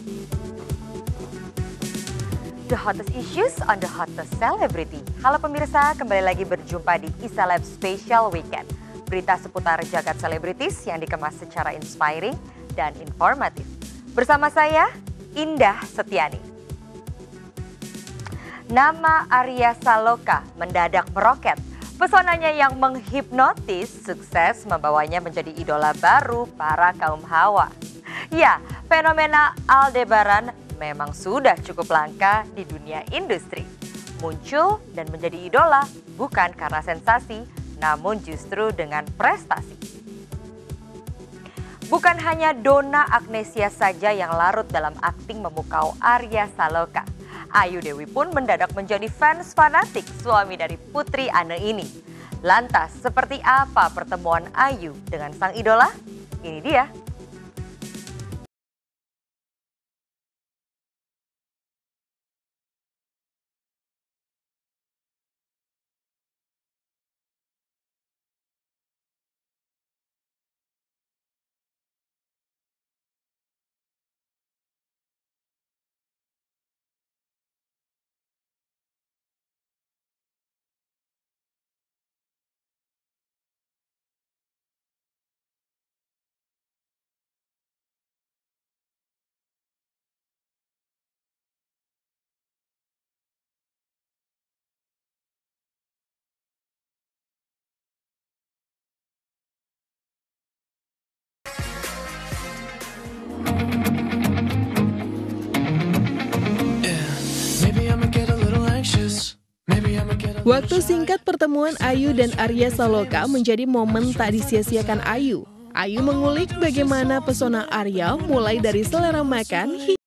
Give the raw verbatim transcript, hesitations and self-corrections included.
The hottest issues on the hottest celebrity. Halo pemirsa, kembali lagi berjumpa di Isalab Special Weekend. Berita seputar jagat selebritis yang dikemas secara inspiring dan informatif. Bersama saya, Indah Setiani. Nama Arya Saloka mendadak meroket. Pesonanya yang menghipnotis sukses membawanya menjadi idola baru para kaum hawa. Ya, fenomena Aldebaran memang sudah cukup langka di dunia industri. Muncul dan menjadi idola bukan karena sensasi, namun justru dengan prestasi. Bukan hanya Donna Agnesia saja yang larut dalam akting memukau Arya Saloka. Ayu Dewi pun mendadak menjadi fans fanatik suami dari Putri Anne ini. Lantas, seperti apa pertemuan Ayu dengan sang idola? Ini dia. Waktu singkat pertemuan Ayu dan Arya Saloka menjadi momen tak disia-siakan Ayu. Ayu mengulik bagaimana pesona Arya mulai dari selera makan